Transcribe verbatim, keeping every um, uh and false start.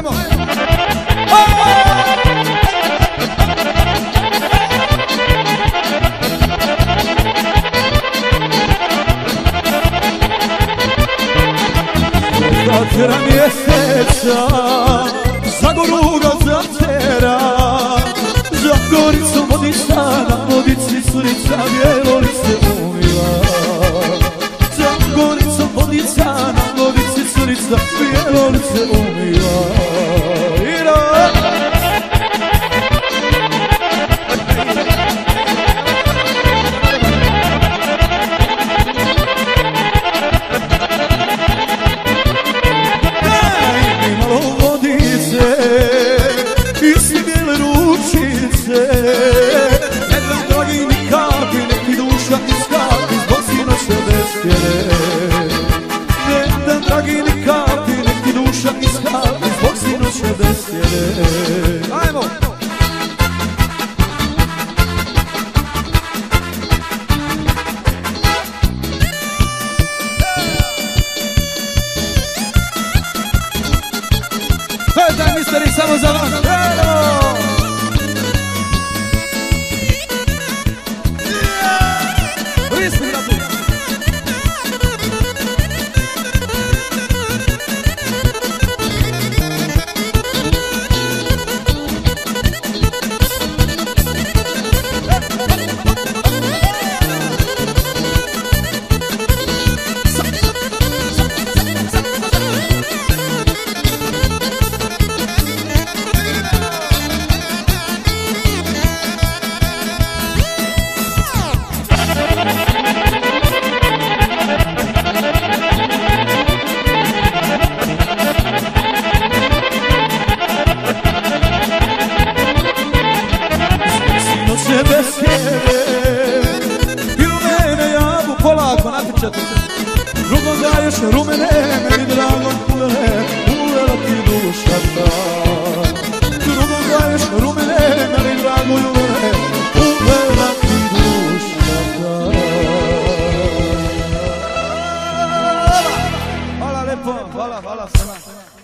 Zatera mjeseca, za goru ga zatera, za goricu vodica, na vodici curica bijelice umila. Za goricu vodica, na vodici curica bijelice umila. Ajmo! To je taj misteri samo za vas! Risni na tu! Polako natječati se, drugom daješ rumene, meni drago kulene, uvela ti duša ta. Drugom daješ rumene, meni drago kulene, uvela ti duša ta. Hvala lepo, hvala, hvala svema.